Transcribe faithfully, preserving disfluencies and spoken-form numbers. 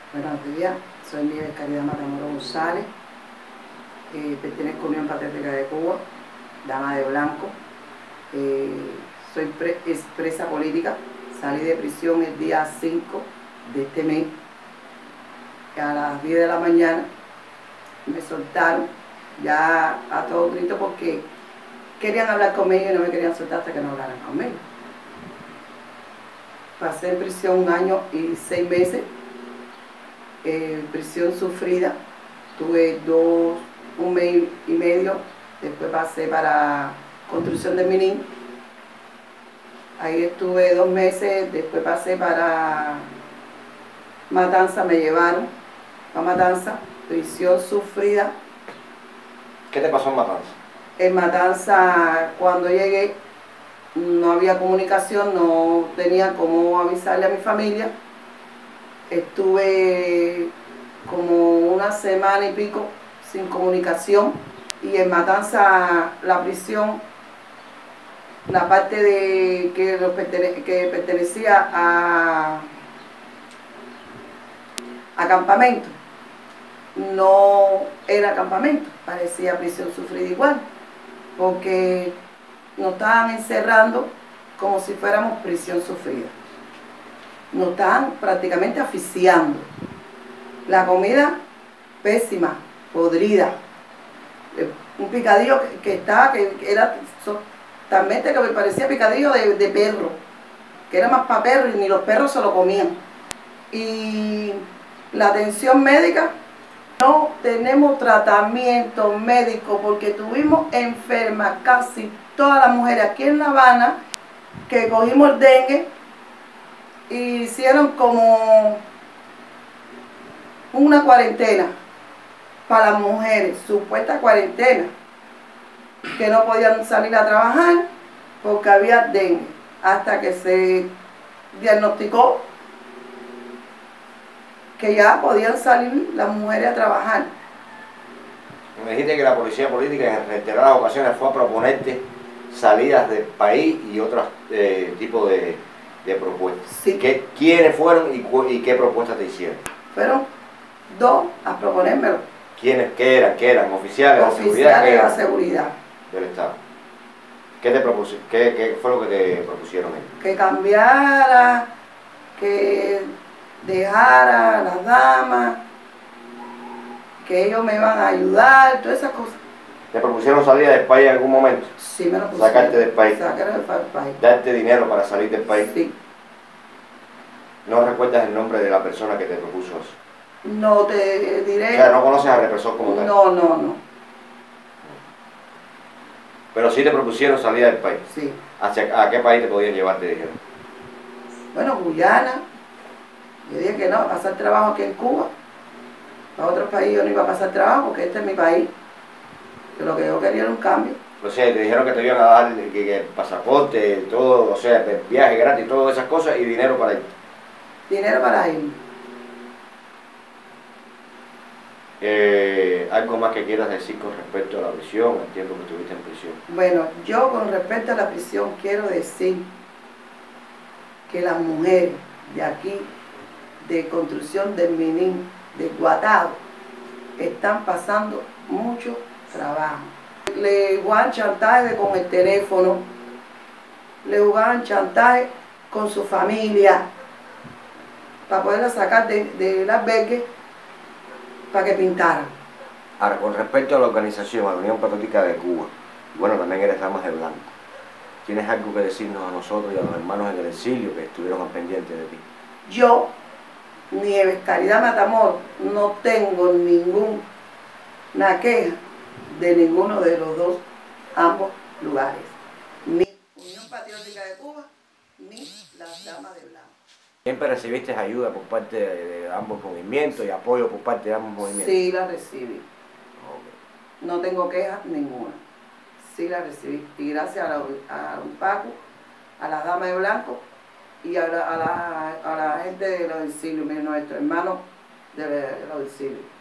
Buenos días, soy Nieves Caridad Matamoros González, eh, pertenezco a Unión Patriótica de Cuba, dama de blanco, eh, soy pre expresa política, salí de prisión el día cinco de este mes, a las diez de la mañana me soltaron ya a todo grito porque querían hablar conmigo y no me querían soltar hasta que no hablaran conmigo. Pasé en prisión un año y seis meses. Eh, prisión sufrida, tuve dos, un mes y medio, después pasé para Construcción de Minín, ahí estuve dos meses, después pasé para Matanza, me llevaron a Matanza, prisión sufrida. ¿Qué te pasó en Matanza? En Matanza, cuando llegué, no había comunicación, no tenía cómo avisarle a mi familia. Estuve como una semana y pico sin comunicación y en Matanza, la prisión, la parte de que, lo pertene, que pertenecía a, a campamento, no era campamento, parecía prisión sufrida igual, porque nos estaban encerrando como si fuéramos prisión sufrida. Nos estaban prácticamente asfixiando. La comida pésima, podrida. Un picadillo que, que estaba, que era totalmente que me parecía picadillo de, de perro, que era más para perro y ni los perros se lo comían. Y la atención médica, no tenemos tratamiento médico porque tuvimos enfermas casi todas las mujeres aquí en La Habana que cogimos el dengue. Y hicieron como una cuarentena para las mujeres, supuesta cuarentena, que no podían salir a trabajar porque había dengue, hasta que se diagnosticó que ya podían salir las mujeres a trabajar. Me dijiste que la policía política en reiteradas ocasiones fue a proponerte salidas del país y otros eh, tipos de, de propuestas. Sí. ¿Qué, ¿Quiénes fueron y, y qué propuestas te hicieron? Fueron dos a proponérmelo. ¿Quiénes? ¿Qué eran? ¿Qué eran? ¿Oficiales, Oficiales de seguridad? de la seguridad. Del Estado. ¿Qué, te propusieron? ¿Qué, ¿Qué fue lo que te propusieron ellos? Que cambiara, que dejara a las damas, que ellos me iban a ayudar, todas esas cosas. ¿Te propusieron salir del país en algún momento? Sí, me lo pusieron. Sacarte del país. Sacarme del país. Darte dinero para salir del país. Sí. ¿No recuerdas el nombre de la persona que te propuso eso? No te diré. O sea, no conoces al represor como tal. No, no, no. Pero sí te propusieron salir del país. Sí. ¿Hacia, ¿A qué país te podían llevar, te dijeron? Bueno, Guyana. Yo dije que no, a pasar trabajo aquí en Cuba. A otros países yo no iba a pasar trabajo porque este es mi país. Que lo que yo quería era un cambio. O sea, te dijeron que te iban a dar el, que, el pasaporte, todo, o sea, el viaje gratis, todas esas cosas y dinero para ir. Dinero para ir. Eh, ¿Algo más que quieras decir con respecto a la prisión, el tiempo que estuviste en prisión? Bueno, yo con respecto a la prisión quiero decir que las mujeres de aquí, de Construcción del Minín, de Guatado, están pasando mucho trabajo. Le jugaban chantaje con el teléfono, le jugaban chantaje con su familia, para poderla sacar de, del albergue, para que pintaran. Ahora, con respecto a la organización, a la Unión Patriótica de Cuba, bueno, también eres damas de blanco. ¿Tienes algo que decirnos a nosotros y a los hermanos en el exilio que estuvieron al pendiente de ti? Yo, Nieves Caridad Matamoros, no tengo ninguna queja de ninguno de los dos, ambos lugares. Ni Unión Patriótica de Cuba, ni las damas de blanco. ¿Siempre recibiste ayuda por parte de, de ambos movimientos y apoyo por parte de ambos movimientos? Sí, la recibí. Okay. No tengo quejas ninguna. Sí la recibí. Y gracias a, la, a un Paco, a las damas de blanco y a la, a la, a la gente de los exilios, nuestros hermanos de los exilios.